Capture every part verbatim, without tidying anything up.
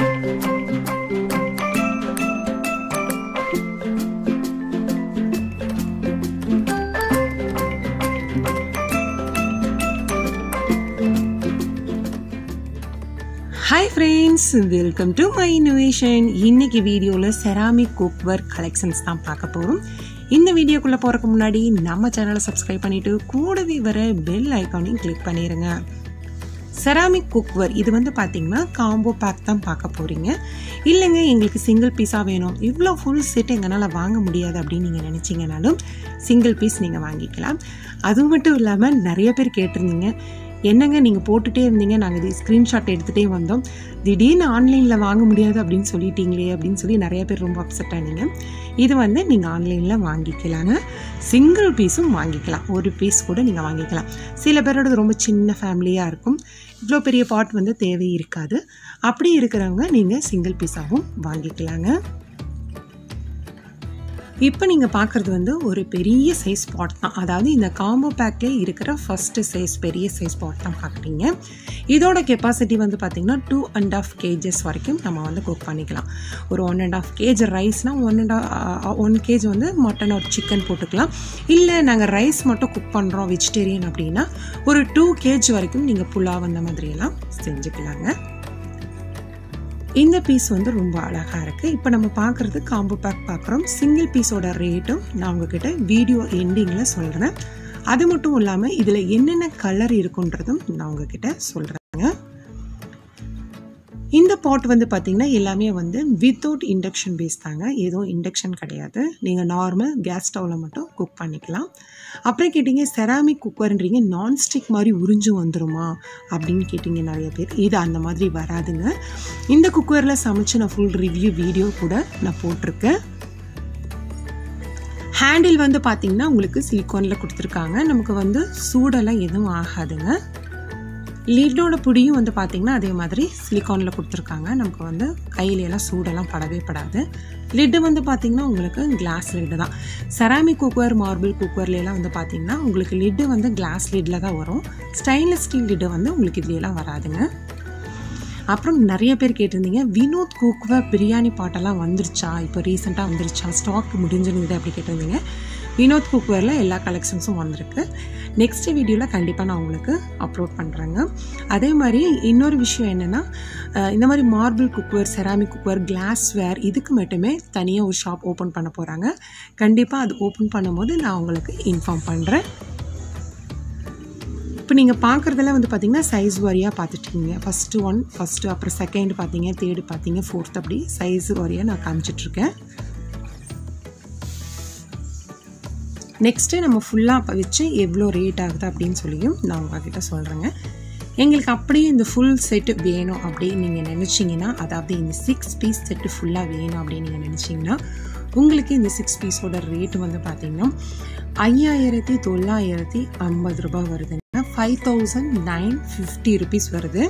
Hi friends, welcome to my innovation. இன்னைக்கு வீடியோல ceramic cookware collections தான் பார்க்க போறோம். இந்த வீடியோக்குள்ள போறதுக்கு முன்னாடி நம்ம சேனலை சப்ஸ்கிரைப் பண்ணிட்டு கூடவே வர பெல் ஐகானையும் கிளிக் பண்ணிருங்க. ceramic cookware இது வந்து பாத்தீங்கன்னா காம்போ பேக் தான் பார்க்க போறீங்க. இல்லங்க எங்களுக்கு சிங்கிள் பீஸா வேணும். இவ்ளோ ஃபுல் செட் எங்கனால வாங்க முடியாது அப்படி நீங்க நினைச்சீங்கனாலும் சிங்கிள் பீஸ் நீங்க வாங்கிக்கலாம். அது மட்டும் இல்லாம நிறைய பேர் கேட்டிருந்தீங்க என்னங்க நீங்கள் போட்டுகிட்டே இருந்தீங்க, நாங்கள் இது ஸ்க்ரீன்ஷாட் எடுத்துகிட்டே வந்தோம், திடீர்னு ஆன்லைனில் வாங்க முடியாது அப்படின்னு சொல்லிட்டீங்களே அப்படின்னு சொல்லி நிறைய பேர் ரொம்ப அப்செட் ஆனீங்க. இது வந்து நீங்கள் ஆன்லைனில் வாங்கிக்கலாங்க. சிங்கிள் பீஸும் வாங்கிக்கலாம், ஒரு பீஸ் கூட நீங்கள் வாங்கிக்கலாம். சில பேரோட ரொம்ப சின்ன ஃபேமிலியாக இருக்கும், இவ்வளோ பெரிய பாட் வந்து தேவை இருக்காது. அப்படி இருக்கிறவங்க நீங்கள் சிங்கிள் பீஸாகவும் வாங்கிக்கலாங்க. இப்போ நீங்கள் பார்க்குறது வந்து ஒரு பெரிய சைஸ் பாட் தான், அதாவது இந்த காம்போ பேக்கில் இருக்கிற ஃபஸ்ட்டு சைஸ் பெரிய சைஸ் பாட் தான் பார்க்குறீங்க. இதோட கெப்பாசிட்டி வந்து பார்த்திங்கன்னா டூ அண்ட் ஆஃப் கேஜஸ் வரைக்கும் நம்ம வந்து குக் பண்ணிக்கலாம். ஒரு ஒன் அண்ட் ஆஃப் கேஜ் ரைஸ்னால் ஒன் அண்ட் ஒன் கேஜ் வந்து மட்டன் ஒரு சிக்கன் போட்டுக்கலாம். இல்லை நாங்கள் ரைஸ் மட்டும் குக் பண்ணுறோம் வெஜிடேரியன் அப்படின்னா ஒரு டூ கேஜ் வரைக்கும் நீங்கள் புலாவ் அந்த மாதிரியெல்லாம் செஞ்சுக்கலாங்க. இந்த பீஸ் வந்து ரொம்ப அழகாக இருக்குது. இப்போ நம்ம பார்க்குறது காம்போ பேக் பார்க்குறோம். சிங்கிள் பீஸோட ரேட்டும் நான் உங்ககிட்ட வீடியோ எண்டிங்கில் சொல்கிறேன். அது மட்டும் இல்லாமல் இதில் என்னென்ன கலர் இருக்குன்றதும் நான் உங்ககிட்ட சொல்கிறேங்க. இந்த பாட் வந்து பார்த்திங்கன்னா எல்லாமே வந்து வித்தவுட் இண்டக்ஷன் பேஸ் தாங்க, எதுவும் இண்டக்ஷன் கிடையாது. நீங்கள் நார்மல் கேஸ் ஸ்டவ்வில் மட்டும் குக் பண்ணிக்கலாம். அப்புறம் கேட்டிங்க செராமிக் குக்கர்ன்றீங்க நான்ஸ்டிக் மாதிரி உறிஞ்சு வந்துருமா அப்படின்னு கேட்டிங்க நிறைய பேர். இது அந்த மாதிரி வராதுங்க. இந்த குக்கரில் சமைச்சு நான் ஃபுல் ரிவ்யூ வீடியோ கூட நான் போட்டிருக்கேன். ஹேண்டில் வந்து பார்த்திங்கன்னா உங்களுக்கு சிலிக்கானில் கொடுத்துருக்காங்க, நமக்கு வந்து சூடெல்லாம் எதுவும் ஆகாதுங்க. லிட்டோட புடியும் வந்து பார்த்திங்கன்னா அதே மாதிரி சிலிக்கானில் கொடுத்துருக்காங்க, நமக்கு வந்து கையிலெல்லாம் சூடெல்லாம் படவே படாது. லிட்டு வந்து பார்த்திங்கன்னா உங்களுக்கு கிளாஸ் லிட்டு தான். செராமிக் குக்கர் மார்பிள் குக்கர்லாம் வந்து பார்த்திங்கன்னா உங்களுக்கு லிட்டு வந்து கிளாஸ் லிட்டில் தான் வரும். ஸ்டெயின்லெஸ் ஸ்டீல் லிட்டு வந்து உங்களுக்கு இதுலாம் வராதுங்க. அப்புறம் நிறைய பேர் கேட்டிருந்தீங்க வினோத் குக்வேர் பிரியாணி பாட்டெல்லாம் வந்துருச்சா, இப்போ ரீசெண்டாக வந்துருச்சா, ஸ்டாக் முடிஞ்சிருந்தது அப்படி கேட்டிருந்தீங்க. வினோத் குக்வேரில் எல்லா கலெக்ஷன்ஸும் வந்திருக்கு. நெக்ஸ்ட் வீடியோவில் கண்டிப்பாக நான் உங்களுக்கு அப்லோட் பண்ணுறேங்க. அதே மாதிரி இன்னொரு விஷயம் என்னென்னா, இந்த மாதிரி marble cookware ceramic cookware glassware இதுக்கு மட்டுமே தனியாக ஒரு ஷாப் ஓப்பன் பண்ண போகிறாங்க. கண்டிப்பாக அது ஓப்பன் பண்ணும்போது நான் உங்களுக்கு இன்ஃபார்ம் பண்ணுறேன். இப்போ நீங்கள் பார்க்குறதெல்லாம் வந்து பார்த்திங்கன்னா சைஸ் வாரியாக பார்த்துட்ருக்கீங்க. ஃபஸ்ட்டு ஒன் ஃபஸ்ட்டு அப்புறம் செகண்ட் பார்த்தீங்க, தேர்டு பார்த்தீங்க, ஃபோர்த் அப்படி சைஸ் வாரியாக நான் காமிச்சிட்ருக்கேன். நெக்ஸ்ட்டு நம்ம ஃபுல்லாக வச்சு எவ்வளோ ரேட் ஆகுது அப்படின்னு சொல்லியும் நான் உங்கள்கிட்ட சொல்கிறேங்க. எங்களுக்கு அப்படியே இந்த ஃபுல் செட்டு வேணும் அப்படின்னு நீங்கள் நினச்சிங்கன்னா, அதாவது இந்த சிக்ஸ் பீஸ் செட்டு ஃபுல்லாக வேணும் அப்படின்னு நீங்கள் நினச்சிங்கன்னா உங்களுக்கு இந்த சிக்ஸ் பீஸோட ரேட்டு வந்து பார்த்திங்கன்னா ஐயாயிரத்தி தொள்ளாயிரத்தி ஐம்பது ரூபாய் வருதுங்க. Five thousand nine fifty rupees வருது.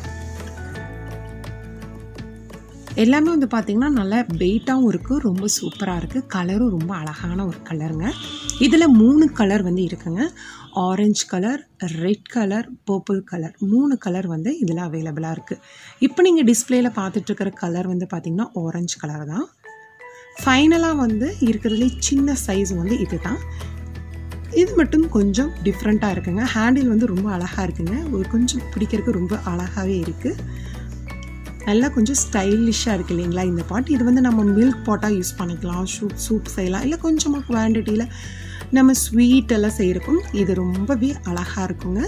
எல்லாமே வந்து பார்த்திங்கன்னா நல்லா வெயிட்டாகவும் இருக்குது, ரொம்ப சூப்பராக இருக்குது. கலரும் ரொம்ப அழகான ஒரு கலருங்க. இதில் மூணு கலர் வந்து இருக்குங்க. Orange colour, red colour, purple colour, மூணு கலர் வந்து இதில் அவைலபிளாக இருக்குது. இப்போ நீங்கள் டிஸ்பிளேயில் பார்த்துட்ருக்கிற கலர் வந்து பார்த்திங்கன்னா ஆரஞ்சு கலர் தான். ஃபைனலாக வந்து இருக்கிறதுலே சின்ன சைஸ் வந்து இது தான். இது மட்டும் கொஞ்சம் டிஃப்ரெண்ட்டாக இருக்குங்க. ஹேண்டில் வந்து ரொம்ப அழகாக இருக்குங்க, ஒரு கொஞ்சம் பிடிக்கிறதுக்கு ரொம்ப அழகாகவே இருக்குது. நல்லா கொஞ்சம் ஸ்டைலிஷாக இருக்குது இல்லைங்களா இந்த பாட். இது வந்து நம்ம மில்க் பாட்டாக யூஸ் பண்ணிக்கலாம், சூப் சூப் செய்யலாம், இல்லை கொஞ்சமாக குவான்டிட்டியில் நம்ம ஸ்வீட் எல்லாம் செய்கிறக்கும் இது ரொம்பவே அழகாக இருக்குங்க.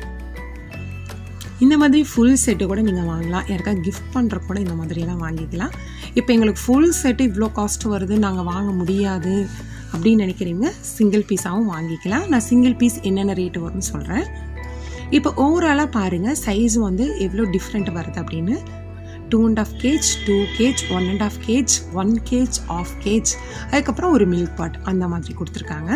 இந்த மாதிரி ஃபுல் செட்டு கூட நீங்கள் வாங்கலாம், யாருக்கா கிஃப்ட் பண்ணுற கூட இந்த மாதிரியெல்லாம் வாங்கிக்கலாம். இப்போ எங்களுக்கு ஃபுல் செட்டு இவ்வளோ காஸ்ட் வருது, நாங்கள் வாங்க முடியாது அப்படின்னு நினைக்கிறீங்க, சிங்கிள் பீஸாகவும் வாங்கிக்கலாம். நான் சிங்கிள் பீஸ் என்னென்ன ரேட்டு வரும்னு சொல்கிறேன். இப்போ ஓவராலாக பாருங்கள் சைஸ் வந்து எவ்வளோ டிஃப்ரெண்ட் வருது அப்படின்னு. Two and half KG, two KG, one and half KG, one KG, half KG, அதுக்கப்புறம் ஒரு மில்க் பாட் அந்த மாதிரி கொடுத்துருக்காங்க.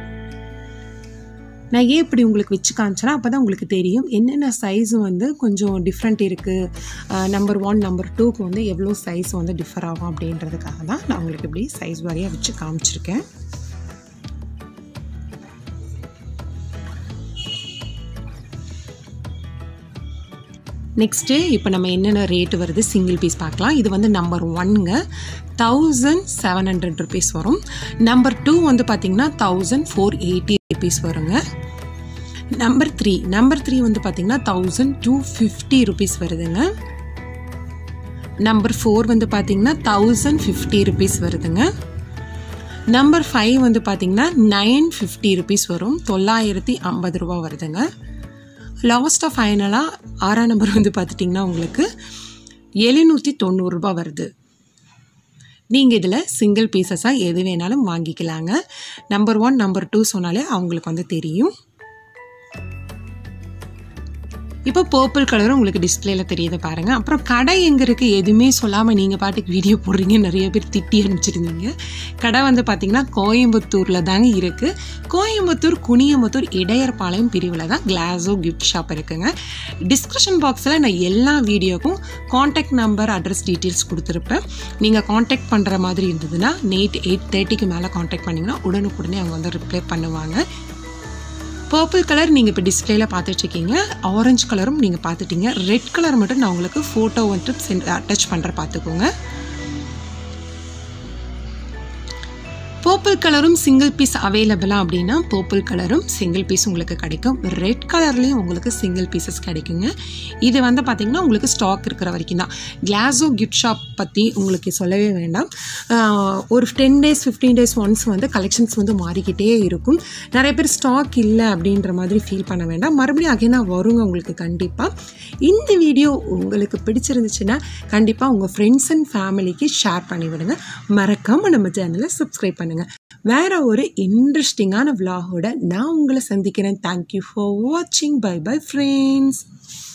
நான் ஏன் இப்படி உங்களுக்கு வச்சு காமிச்சேன்னா அப்போ தான் உங்களுக்கு தெரியும் என்னென்ன சைஸு வந்து கொஞ்சம் டிஃப்ரெண்ட் இருக்குது. நம்பர் ஒன் நம்பர் டூக்கு வந்து எவ்வளோ சைஸ் வந்து டிஃபர் ஆகும் அப்படின்றதுக்காக தான் நான் உங்களுக்கு இப்படி சைஸ் வாரியாக வச்சு காமிச்சிருக்கேன். நெக்ஸ்ட்டு இப்போ நம்ம என்னென்ன ரேட்டு வருது சிங்கிள் பீஸ் பார்க்கலாம். இது வந்து நம்பர் ஒன்னுங்க தௌசண்ட் செவன் ஹண்ட்ரட் ருபீஸ் வரும். நம்பர் டூ வந்து பார்த்திங்கன்னா தௌசண்ட் ஃபோர் எயிட்டி ருபீஸ் வருங்க. நம்பர் த்ரீ நம்பர் த்ரீ வந்து பார்த்திங்கன்னா தௌசண்ட் டூ ஃபிஃப்டி ருபீஸ் வருதுங்க. நம்பர் ஃபோர் வந்து பார்த்திங்கன்னா தௌசண்ட் ஃபிஃப்டி ருபீஸ் வருதுங்க. நம்பர் ஃபைவ் வந்து பார்த்திங்கன்னா நைன் ஃபிஃப்டி ருபீஸ் வரும், தொள்ளாயிரத்தி ஐம்பது ரூபா வருதுங்க. லாஸ்ட்டாக ஃபைனலாக ஆறாம் நம்பர் வந்து பார்த்துட்டிங்கன்னா உங்களுக்கு எழுநூற்றி தொண்ணூறுரூபா வருது. நீங்கள் இதில் சிங்கிள் பீசஸாக எது வேணாலும் வாங்கிக்கலாங்க. நம்பர் ஒன் நம்பர் டூ சொன்னாலே அவங்களுக்கு வந்து தெரியும். இப்போ பர்பிள் கலரும் உங்களுக்கு டிஸ்பிளேல தெரியுது பாருங்கள். அப்புறம் கடை எங்கே இருக்குது எதுவுமே சொல்லாமல் நீங்கள் பாட்டுக்கு வீடியோ போடுறீங்க, நிறைய பேர் திட்டி அனுப்பிச்சிருந்தீங்க. கடை வந்து பார்த்திங்கன்னா கோயம்புத்தூரில் தாங்க இருக்குது. கோயம்புத்தூர் குனியமுத்தூர் இடையர்பாளையம் பிரிவில் தான் கிளாஸோ கிஃப்ட் ஷாப் இருக்குங்க. டிஸ்கிரிப்ஷன் பாக்ஸில் நான் எல்லா வீடியோக்கும் காண்டாக்ட் நம்பர் அட்ரஸ் டீட்டெயில்ஸ் கொடுத்துருப்பேன். நீங்கள் காண்டாக்ட் பண்ணுற மாதிரி இருந்ததுன்னா நைட் எயிட் தேர்ட்டிக்கு மேலே காண்டாக்ட் பண்ணிங்கன்னா உடனுக்குடனே அவங்க வந்து ரிப்ளை பண்ணுவாங்க. பர்பிள் கலர் நீங்கள் இப்போ டிஸ்பிளேயில் பார்த்துட்ருக்கீங்க, ஆரஞ்சு கலரும் நீங்கள் பார்த்துட்டீங்க. ரெட் கலர் மட்டும் நான் உங்களுக்கு ஃபோட்டோ வந்துட்டு சென்ட் அட்டாச் பண்ணுற பார்த்துக்கோங்க. பர்பிள் கலரும் சிங்கிள் பீஸ் அவைலபிளாக அப்படின்னா பர்பிள் கலரும் சிங்கிள் பீஸ் உங்களுக்கு கிடைக்கும். ரெட் கலர்லேயும் உங்களுக்கு சிங்கிள் பீசஸ் கிடைக்குங்க. இது வந்து பார்த்திங்கன்னா உங்களுக்கு ஸ்டாக் இருக்கிற வரைக்கும் தான். கிளாஸோ கிஃப்ட் ஷாப் பற்றி உங்களுக்கு சொல்லவே வேண்டாம். ஒரு ten days fifteen days once வந்து கலெக்ஷன்ஸ் வந்து மாறிக்கிட்டே இருக்கும். நிறைய பேர் ஸ்டாக் இல்லை அப்படின்ற மாதிரி ஃபீல் பண்ண வேண்டாம், மறுபடியும் அகைனாக வருங்க உங்களுக்கு கண்டிப்பாக. இந்த வீடியோ உங்களுக்கு பிடிச்சிருந்துச்சுன்னா கண்டிப்பாக உங்கள் ஃப்ரெண்ட்ஸ் அண்ட் ஃபேமிலிக்கு ஷேர் பண்ணிவிடுங்க. மறக்காமல் நம்ம சேனலை சப்ஸ்கிரைப் பண்ணுங்கள். வேற ஒரு இன்ட்ரெஸ்டிங்கான விலாகோட நான் உங்களை சந்திக்கிறேன். தேங்க்யூ ஃபார் வாட்சிங். Bye bye friends.